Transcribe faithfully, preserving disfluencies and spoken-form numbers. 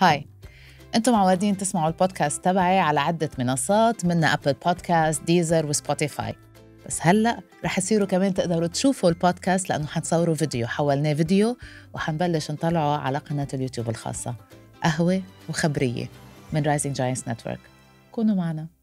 هاي، أنتم معودين تسمعوا البودكاست تبعي على عدة منصات، منها أبل بودكاست، ديزر وسبوتيفاي. بس هلأ رح يصيروا كمان تقدروا تشوفوا البودكاست لأنه حنصوروا فيديو، حولناه فيديو وحنبلش نطلعه على قناة اليوتيوب الخاصة قهوة وخبرية من Rising Giants Network. كونوا معنا.